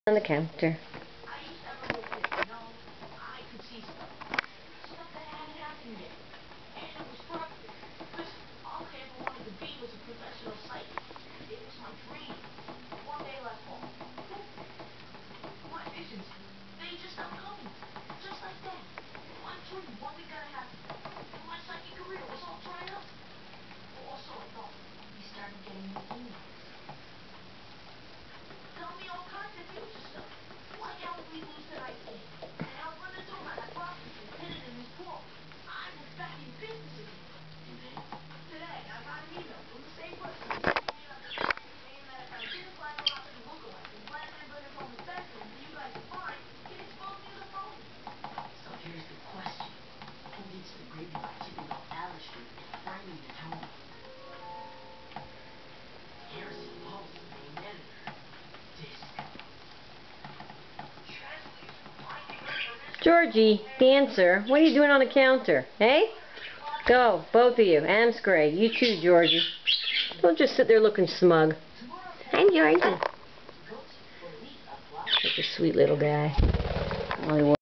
On the counter. Georgie, dancer, what are you doing on the counter? Hey? Go, both of you. And Scray. You too, Georgie. Don't just sit there looking smug. I'm Georgie. Such a sweet little guy.